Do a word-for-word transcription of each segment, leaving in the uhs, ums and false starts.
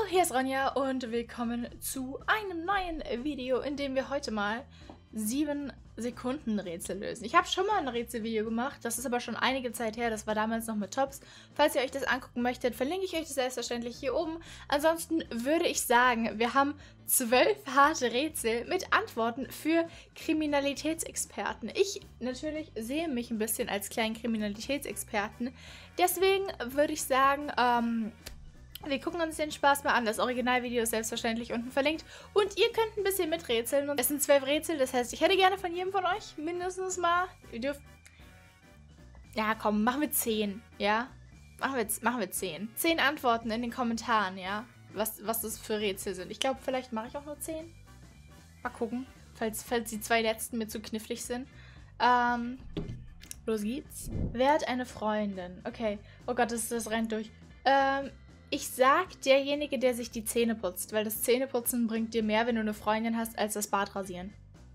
hier ist Ronja und willkommen zu einem neuen Video, in dem wir heute mal sieben Sekunden Rätsel lösen. Ich habe schon mal ein Rätselvideo gemacht, das ist aber schon einige Zeit her, das war damals noch mit Tops. Falls ihr euch das angucken möchtet, verlinke ich euch das selbstverständlich hier oben. Ansonsten würde ich sagen, wir haben zwölf harte Rätsel mit Antworten für Kriminalitätsexperten. Ich natürlich sehe mich ein bisschen als kleinen Kriminalitätsexperten, deswegen würde ich sagen, ähm... wir gucken uns den Spaß mal an. Das Originalvideo ist selbstverständlich unten verlinkt. Und ihr könnt ein bisschen miträtseln. Und es sind zwölf Rätsel, das heißt, ich hätte gerne von jedem von euch mindestens mal... Ihr dürft... Ja, komm, machen wir zehn, ja? Machen wir, machen wir zehn. zehn Antworten in den Kommentaren, ja? Was, was das für Rätsel sind. Ich glaube, vielleicht mache ich auch nur zehn. Mal gucken, falls, falls die zwei letzten mir zu knifflig sind. Ähm, los geht's. Wer hat eine Freundin? Okay. Oh Gott, das, das rennt durch. Ähm... Ich sag derjenige, der sich die Zähne putzt, weil das Zähneputzen bringt dir mehr, wenn du eine Freundin hast, als das Bart rasieren.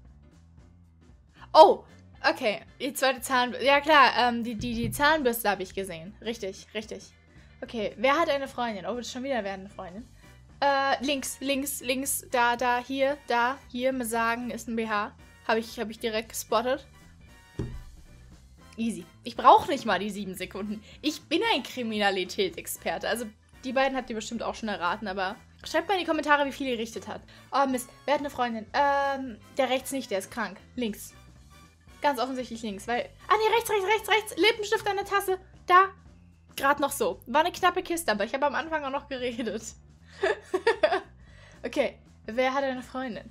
Oh, okay. Die zweite Zahnbürste. Ja klar, ähm, die, die, die Zahnbürste habe ich gesehen. Richtig, richtig. Okay, wer hat eine Freundin? Oh, das ist schon wieder wer hat eine Freundin. Äh, links, links, links, da, da, hier, da, hier, mir sagen, ist ein B H. Habe ich, hab ich direkt gespottet. Easy. Ich brauche nicht mal die sieben Sekunden. Ich bin ein Kriminalitätsexperte, also... Die beiden habt ihr bestimmt auch schon erraten, aber schreibt mal in die Kommentare, wie viel ihr richtet habt. Oh Mist, wer hat eine Freundin? Ähm, der rechts nicht, der ist krank. Links. Ganz offensichtlich links, weil... Ah ne, rechts, rechts, rechts, rechts. Lippenstift an der Tasse. Da. Gerade noch so. War eine knappe Kiste, aber ich habe am Anfang auch noch geredet. Okay, wer hat eine Freundin?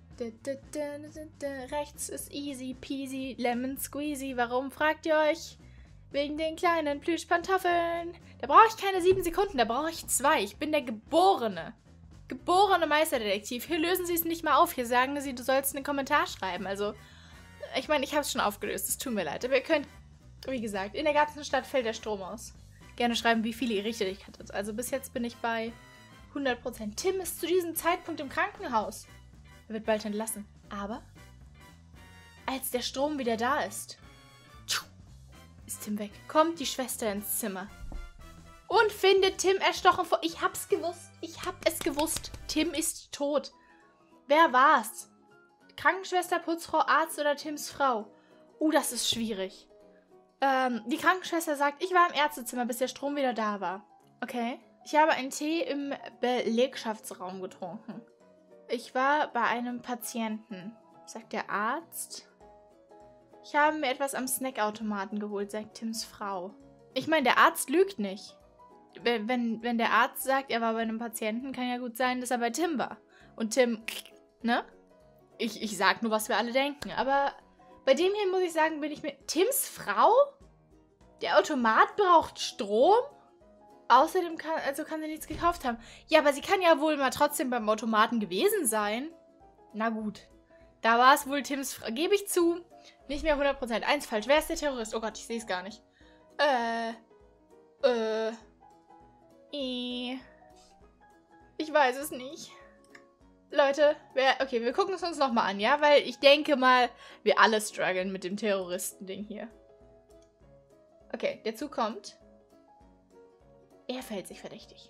Rechts ist easy peasy, lemon squeezy. Warum, fragt ihr euch? Wegen den kleinen Plüschpantoffeln. Da brauche ich keine sieben Sekunden, da brauche ich zwei. Ich bin der geborene, geborene Meisterdetektiv. Hier lösen sie es nicht mal auf. Hier sagen sie, du sollst einen Kommentar schreiben. Also, ich meine, ich habe es schon aufgelöst. Es tut mir leid. Aber ihr könnt, wie gesagt, in der ganzen Stadt fällt der Strom aus. Gerne schreiben, wie viele ihr richtig hattet. Also bis jetzt bin ich bei hundert Prozent. Tim ist zu diesem Zeitpunkt im Krankenhaus. Er wird bald entlassen. Aber, als der Strom wieder da ist... ist Tim weg. Kommt die Schwester ins Zimmer. Und findet Tim erstochen vor... Ich hab's gewusst. Ich hab es gewusst. Tim ist tot. Wer war's? Krankenschwester, Putzfrau, Arzt oder Tims Frau? Uh, das ist schwierig. Ähm, die Krankenschwester sagt, ich war im Ärztezimmer, bis der Strom wieder da war. Okay. Ich habe einen Tee im Belegschaftsraum getrunken. Ich war bei einem Patienten. Sagt der Arzt... Ich habe mir etwas am Snackautomaten geholt, sagt Tims Frau. Ich meine, der Arzt lügt nicht. Wenn, wenn, wenn der Arzt sagt, er war bei einem Patienten, kann ja gut sein, dass er bei Tim war. Und Tim, ne? Ich, ich sag nur, was wir alle denken. Aber bei dem hier muss ich sagen, bin ich mir... Tims Frau? Der Automat braucht Strom? Außerdem kann, also kann sie nichts gekauft haben. Ja, aber sie kann ja wohl mal trotzdem beim Automaten gewesen sein. Na gut. Da war es wohl Tims Frau. Gebe ich zu. Nicht mehr hundert Prozent. Eins falsch. Wer ist der Terrorist? Oh Gott, ich sehe es gar nicht. Äh. Äh. Äh. Ich weiß es nicht. Leute, wer... Okay, wir gucken es uns nochmal an, ja? Weil ich denke mal, wir alle strugglen mit dem Terroristen-Ding hier. Okay, der Zug kommt. Er verhält sich verdächtig.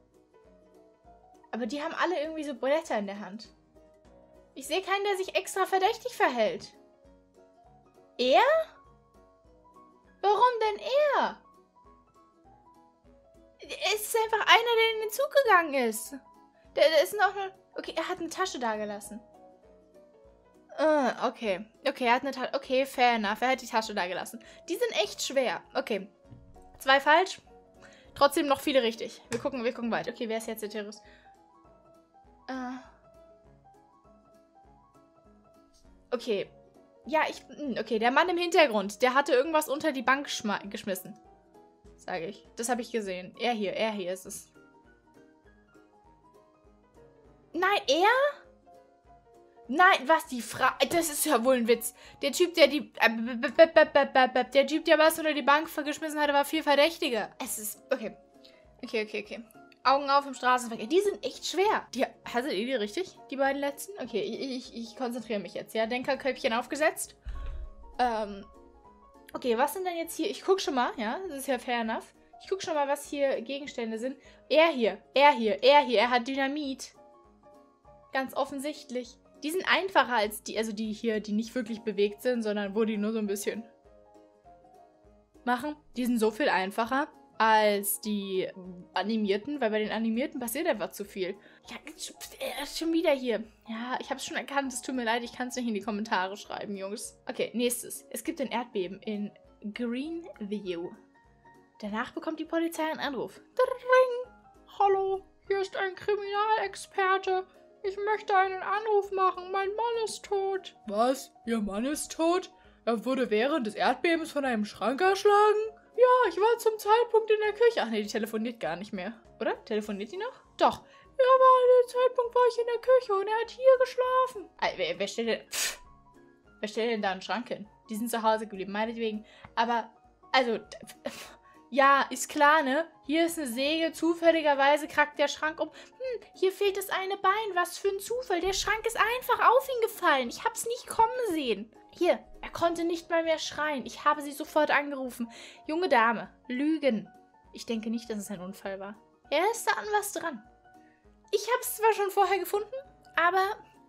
Aber die haben alle irgendwie so Blätter in der Hand. Ich sehe keinen, der sich extra verdächtig verhält. Er? Warum denn er? Es ist einfach einer, der in den Zug gegangen ist. Der, der ist noch eine... Okay, er hat eine Tasche da gelassen. Uh, okay. Okay, er hat eine Tasche... Okay, fair enough. Er hat die Tasche da gelassen. Die sind echt schwer. Okay. Zwei falsch. Trotzdem noch viele richtig. Wir gucken, wir gucken weiter. Okay, wer ist jetzt der Terrorist? Uh. Okay. Ja, ich... Okay, der Mann im Hintergrund, der hatte irgendwas unter die Bank geschmissen. Sage ich. Das habe ich gesehen. Er hier, er hier ist es. Nein, er? Nein, was, die Frau... Das ist ja wohl ein Witz. Der Typ, der die... Der Typ, der was unter die Bank geschmissen hatte, war viel verdächtiger. Es ist... Okay. Okay, okay, okay. Augen auf im Straßenverkehr. Die sind echt schwer. Die, hattet ihr die richtig? Die beiden letzten? Okay, ich, ich, ich konzentriere mich jetzt. Ja, Denkerköpfchen aufgesetzt. Ähm. Okay, was sind denn jetzt hier? Ich gucke schon mal, ja. Das ist ja fair enough. Ich gucke schon mal, was hier Gegenstände sind. Er hier, er hier, er hier, er hat Dynamit. Ganz offensichtlich. Die sind einfacher als die, also die hier, die nicht wirklich bewegt sind, sondern wo die nur so ein bisschen machen. Die sind so viel einfacher als die animierten, weil bei den animierten passiert einfach zu viel. Ja, er ist schon wieder hier. Ja, ich habe es schon erkannt, es tut mir leid, ich kann es nicht in die Kommentare schreiben, Jungs. Okay, nächstes. Es gibt ein Erdbeben in Greenview. Danach bekommt die Polizei einen Anruf. Dring. Hallo, hier ist ein Kriminalexperte. Ich möchte einen Anruf machen. Mein Mann ist tot. Was? Ihr Mann ist tot? Er wurde während des Erdbebens von einem Schrank erschlagen? Ja, ich war zum Zeitpunkt in der Küche. Ach nee, die telefoniert gar nicht mehr. Oder? Telefoniert die noch? Doch. Ja, aber an dem Zeitpunkt war ich in der Küche und er hat hier geschlafen. Also, wer, wer, stellt denn, pff, wer stellt denn da einen Schrank hin? Die sind zu Hause geblieben, meinetwegen. Aber, also, pff, ja, ist klar, ne? Hier ist eine Säge, zufälligerweise krackt der Schrank um. Hm, hier fehlt das eine Bein. Was für ein Zufall. Der Schrank ist einfach auf ihn gefallen. Ich hab's nicht kommen sehen. Hier, er konnte nicht mal mehr schreien. Ich habe sie sofort angerufen. Junge Dame, Lügen. Ich denke nicht, dass es ein Unfall war. Er ist da an was dran. Ich hab's zwar schon vorher gefunden, aber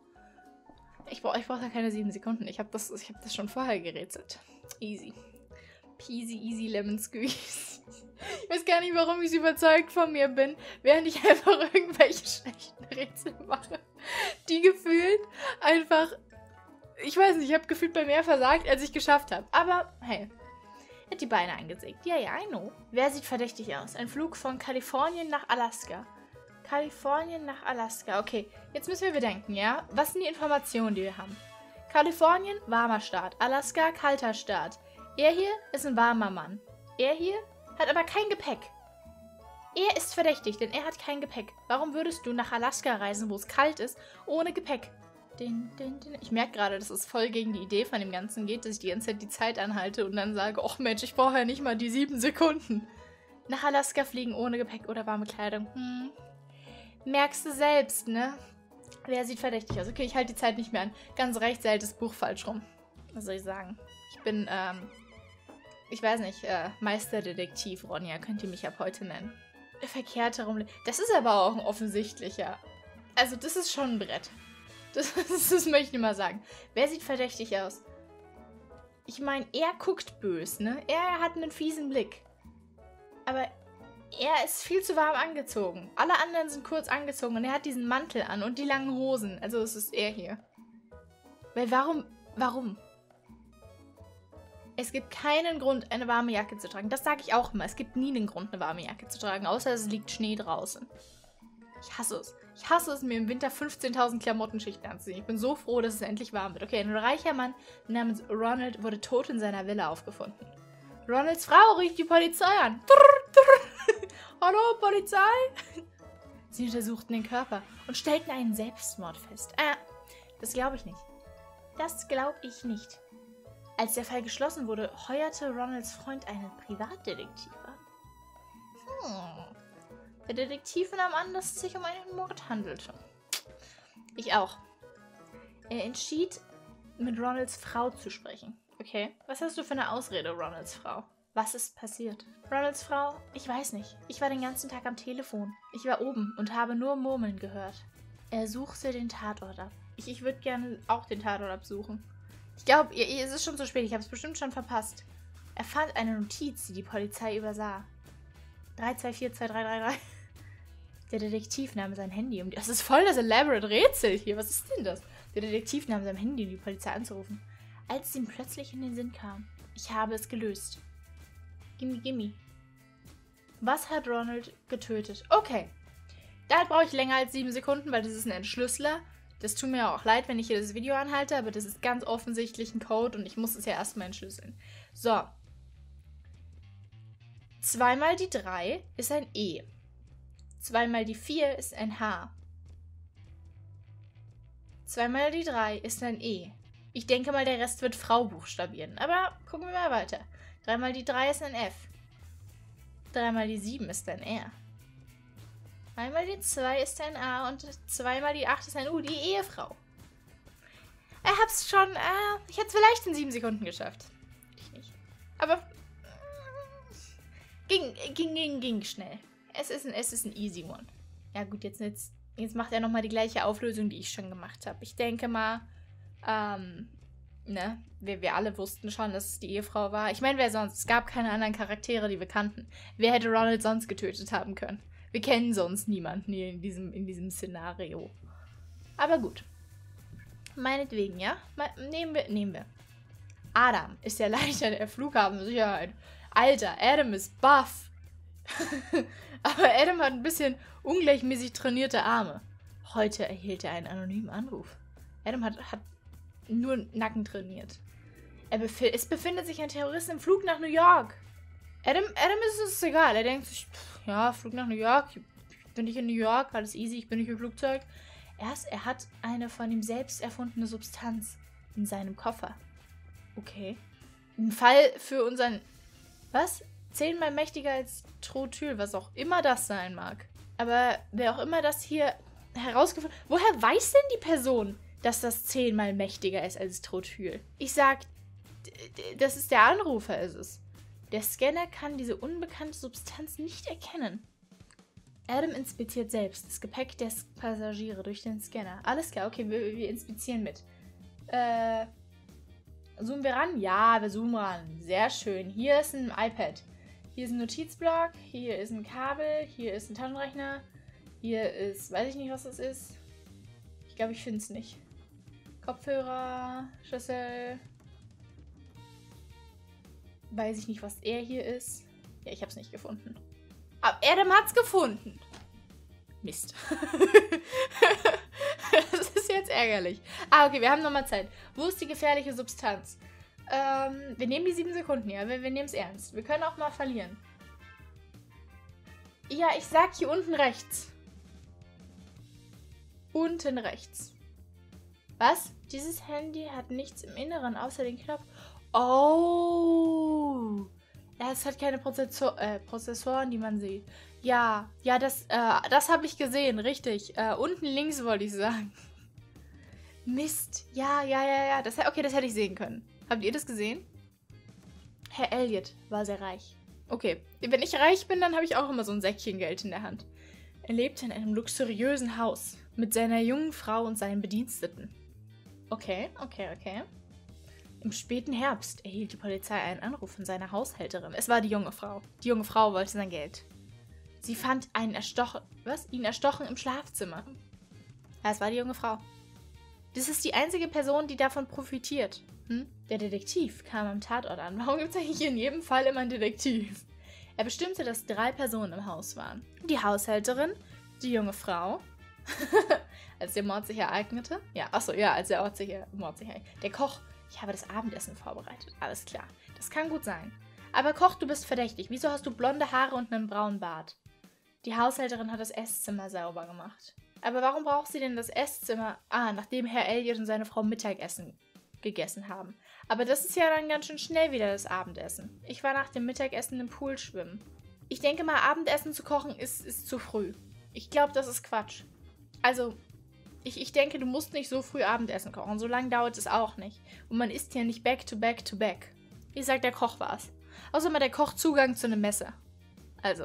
ich brauche ich brauch da keine sieben Sekunden. Ich habe das, ich hab das schon vorher gerätselt. Easy. Peasy, easy, lemon squeeze. Ich weiß gar nicht, warum ich so überzeugt von mir bin, während ich einfach irgendwelche schlechten Rätsel mache, die gefühlt einfach... Ich weiß nicht, ich habe gefühlt bei mehr versagt, als ich geschafft habe. Aber, hey, hat die Beine eingesägt. Ja, ja, I know. Wer sieht verdächtig aus? Ein Flug von Kalifornien nach Alaska. Kalifornien nach Alaska. Okay, jetzt müssen wir bedenken, ja? Was sind die Informationen, die wir haben? Kalifornien, warmer Staat. Alaska, kalter Staat. Er hier ist ein warmer Mann. Er hier hat aber kein Gepäck. Er ist verdächtig, denn er hat kein Gepäck. Warum würdest du nach Alaska reisen, wo es kalt ist, ohne Gepäck? Din, din, din. Ich merke gerade, dass es voll gegen die Idee von dem Ganzen geht, dass ich die ganze Zeit die Zeit anhalte und dann sage, ach Mensch, ich brauche ja nicht mal die sieben Sekunden. Nach Alaska fliegen ohne Gepäck oder warme Kleidung. Hm. Merkst du selbst, ne? Wer sieht verdächtig aus? Okay, ich halte die Zeit nicht mehr an. Ganz rechts, hält das Buch falsch rum. Was soll ich sagen? Ich bin, ähm, ich weiß nicht, äh, Meisterdetektiv, Ronja, könnt ihr mich ab heute nennen. Verkehrt herum. Das ist aber auch ein offensichtlicher. Also, das ist schon ein Brett. Das, das, das möchte ich mal sagen. Wer sieht verdächtig aus? Ich meine, er guckt bös, ne? Er hat einen fiesen Blick. Aber er ist viel zu warm angezogen. Alle anderen sind kurz angezogen und er hat diesen Mantel an und die langen Hosen. Also es ist er hier. Weil warum? Warum? Es gibt keinen Grund, eine warme Jacke zu tragen. Das sage ich auch immer. Es gibt nie einen Grund, eine warme Jacke zu tragen, außer es liegt Schnee draußen. Ich hasse es. Ich hasse es, mir im Winter fünfzehntausend Klamottenschichten anzuziehen. Ich bin so froh, dass es endlich warm wird. Okay, ein reicher Mann namens Ronald wurde tot in seiner Villa aufgefunden. Ronalds Frau rief die Polizei an. Hallo, Polizei? Sie untersuchten den Körper und stellten einen Selbstmord fest. Ah, das glaube ich nicht. Das glaube ich nicht. Als der Fall geschlossen wurde, heuerte Ronalds Freund einen Privatdetektiv an. Hm. Der Detektiv nahm an, dass es sich um einen Mord handelte. Ich auch. Er entschied, mit Ronalds Frau zu sprechen. Okay, was hast du für eine Ausrede, Ronalds Frau? Was ist passiert? Ronalds Frau, ich weiß nicht. Ich war den ganzen Tag am Telefon. Ich war oben und habe nur Murmeln gehört. Er suchte den Tatort ab. Ich, ich würde gerne auch den Tatort absuchen. Ich glaube, es ist schon zu spät. Ich habe es bestimmt schon verpasst. Er fand eine Notiz, die die Polizei übersah. drei zwei vier zwei drei drei drei. Der Detektiv nahm sein Handy, um die... Das ist voll das elaborate Rätsel hier. Was ist denn das? Der Detektiv nahm sein Handy, um die Polizei anzurufen. Als es ihm plötzlich in den Sinn kam. Ich habe es gelöst. Gimme, gimme. Was hat Ronald getötet? Okay. Da brauche ich länger als sieben Sekunden, weil das ist ein Entschlüsseler. Das tut mir auch leid, wenn ich hier das Video anhalte, aber das ist ganz offensichtlich ein Code und ich muss es ja erstmal entschlüsseln. So. Zweimal die drei ist ein E. Zweimal die vier ist ein H. Zweimal die drei ist ein E. Ich denke mal, der Rest wird Frau buchstabieren. Aber gucken wir mal weiter. Dreimal die drei ist ein F. Dreimal die sieben ist ein R. Einmal die zwei ist ein A und zweimal die acht ist ein U, die Ehefrau. Ich hab's schon, äh, ich hätte es vielleicht in sieben Sekunden geschafft. Ich nicht. Aber, äh, Ging, ging, ging, ging schnell. Es ist ein, es ist ein easy one. Ja gut, jetzt, jetzt, jetzt macht er nochmal die gleiche Auflösung, die ich schon gemacht habe. Ich denke mal, ähm, ne, wir, wir alle wussten schon, dass es die Ehefrau war. Ich meine, wer sonst? Es gab keine anderen Charaktere, die wir kannten. Wer hätte Ronald sonst getötet haben können? Wir kennen sonst niemanden hier in diesem, in diesem Szenario. Aber gut. Meinetwegen, ja? Nehmen wir, nehmen wir. Adam ist der Leiter der Flughafensicherheit. Alter, Adam ist buff. Aber Adam hat ein bisschen ungleichmäßig trainierte Arme. Heute erhielt er einen anonymen Anruf. Adam hat, hat nur Nacken trainiert. Er befi es befindet sich ein Terrorist im Flug nach New York. Adam, Adam ist es egal. Er denkt sich, pff, ja, Flug nach New York. Ich bin nicht in New York, alles easy, ich bin nicht im Flugzeug. Erst, er hat eine von ihm selbst erfundene Substanz in seinem Koffer. Okay. Ein Fall für unseren... Was? Zehnmal mächtiger als Trotyl, was auch immer das sein mag. Aber wer auch immer das hier herausgefunden... Woher weiß denn die Person, dass das zehnmal mächtiger ist als Trotyl? Ich sag, das ist der Anrufer, ist es. Der Scanner kann diese unbekannte Substanz nicht erkennen. Adam inspiziert selbst das Gepäck der Passagiere durch den Scanner. Alles klar, okay, wir, wir inspizieren mit. Äh, zoomen wir ran? Ja, wir zoomen ran. Sehr schön. Hier ist ein iPad. Hier ist ein Notizblock. Hier ist ein Kabel. Hier ist ein Taschenrechner. Hier ist, weiß ich nicht, was das ist. Ich glaube, ich finde es nicht. Kopfhörer, Schlüssel. Weiß ich nicht, was er hier ist. Ja, ich habe es nicht gefunden. Aber Adam hat's gefunden. Mist. Das ist jetzt ärgerlich. Ah, okay, wir haben nochmal Zeit. Wo ist die gefährliche Substanz? Ähm, wir nehmen die sieben Sekunden, ja. Wir, wir nehmen es ernst. Wir können auch mal verlieren. Ja, ich sag hier unten rechts. Unten rechts. Was? Dieses Handy hat nichts im Inneren, außer den Knopf. Oh. Es hat keine Prozessor äh, Prozessoren, die man sieht. Ja, ja, das, äh, das habe ich gesehen, richtig. Äh, unten links wollte ich sagen. Mist. Ja, ja, ja, ja. Das, okay, das hätte ich sehen können. Habt ihr das gesehen? Herr Elliot war sehr reich. Okay, wenn ich reich bin, dann habe ich auch immer so ein Säckchen Geld in der Hand. Er lebte in einem luxuriösen Haus mit seiner jungen Frau und seinen Bediensteten. Okay, okay, okay. Im späten Herbst erhielt die Polizei einen Anruf von seiner Haushälterin. Es war die junge Frau. Die junge Frau wollte sein Geld. Sie fand einen erstochen... Was? Ihn erstochen im Schlafzimmer. Ja, es war die junge Frau. Das ist die einzige Person, die davon profitiert. Hm? Der Detektiv kam am Tatort an. Warum gibt es eigentlich in jedem Fall immer einen Detektiv? Er bestimmte, dass drei Personen im Haus waren. Die Haushälterin, die junge Frau... als der Mord sich ereignete. Ja, achso, ja, als der Mord sich, Mord sich ereignete. Der Koch... Ich habe das Abendessen vorbereitet. Alles klar. Das kann gut sein. Aber Koch, du bist verdächtig. Wieso hast du blonde Haare und einen braunen Bart? Die Haushälterin hat das Esszimmer sauber gemacht. Aber warum braucht sie denn das Esszimmer? Ah, nachdem Herr Elliot und seine Frau Mittagessen gegessen haben. Aber das ist ja dann ganz schön schnell wieder das Abendessen. Ich war nach dem Mittagessen im Pool schwimmen. Ich denke mal, Abendessen zu kochen ist, ist zu früh. Ich glaube, das ist Quatsch. Also... Ich, ich denke, du musst nicht so früh Abendessen kochen. So lange dauert es auch nicht. Und man isst ja nicht back to back to back. Wie sagt der Koch war's. Außerdem hat der Koch Zugang zu einem Messer. Also.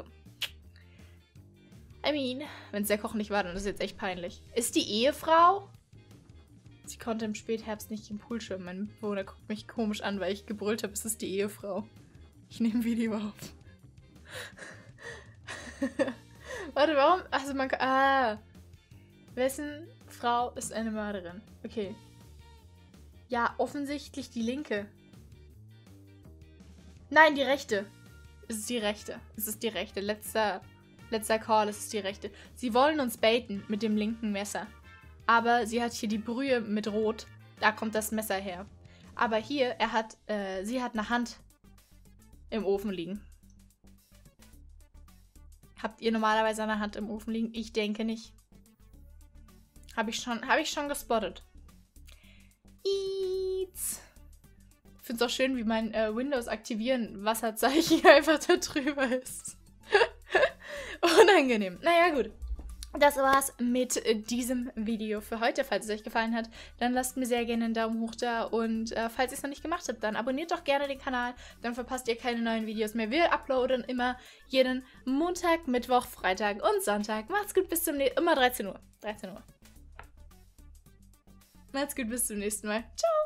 I mean, wenn es der Koch nicht war, dann ist es jetzt echt peinlich. Ist die Ehefrau? Sie konnte im Spätherbst nicht im Pool schwimmen. Mein Mitbewohner guckt mich komisch an, weil ich gebrüllt habe, es ist die Ehefrau. Ich nehme ein Video auf. Warte, warum? Also man kann... Ah. Wessen Frau ist eine Mörderin? Okay. Ja, offensichtlich die Linke. Nein, die Rechte. Es ist die Rechte. Es ist die Rechte. Letzter, letzter Call, es ist die Rechte. Sie wollen uns baiten mit dem linken Messer. Aber sie hat hier die Brühe mit Rot. Da kommt das Messer her. Aber hier, er hat, äh, sie hat eine Hand im Ofen liegen. Habt ihr normalerweise eine Hand im Ofen liegen? Ich denke nicht. Habe ich schon, habe ich schon gespottet. Eats. Ich finde es auch schön, wie mein äh, Windows aktivieren Wasserzeichen einfach da drüber ist. Unangenehm. Naja, gut. das war's mit diesem Video für heute. Falls es euch gefallen hat, dann lasst mir sehr gerne einen Daumen hoch da. Und äh, falls ihr es noch nicht gemacht habt, dann abonniert doch gerne den Kanal. Dann verpasst ihr keine neuen Videos mehr. Wir uploaden immer jeden Montag, Mittwoch, Freitag und Sonntag. Macht's gut, bis zum nächsten Mal. Immer dreizehn Uhr. dreizehn Uhr. Macht's gut, bis zum nächsten Mal. Ciao!